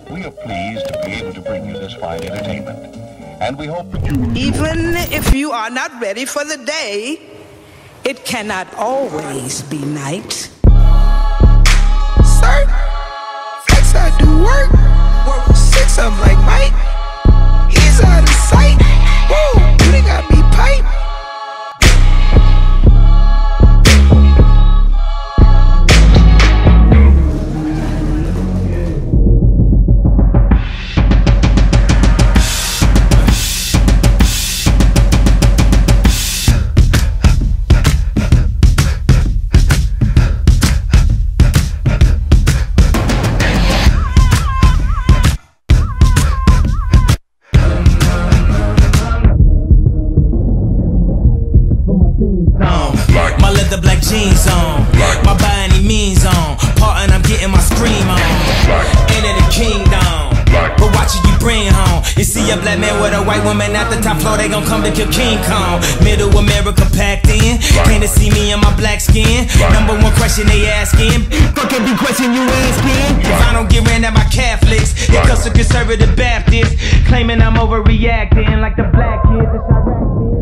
we are pleased to be able to bring you this fine entertainment. And we hope that you will Even if you are not ready for the day, it cannot always be night. Sir, flex I do work. Work 6 of 'em like Mike. He's out of sight. Whoa, they got me pipe. My leather black jeans on, my by any means on, part and I'm getting my scream on. Into the kingdom, but watch it you bring home. You see a black man with a white woman at the top floor, they gon' come to kill King Kong. Middle America packed in, came to see me in my black skin. Number one question they asking, fuck every question you asking. If I don't get ran at my Catholics, it goes to conservative Baptists, claiming I'm overreacting like the black kids.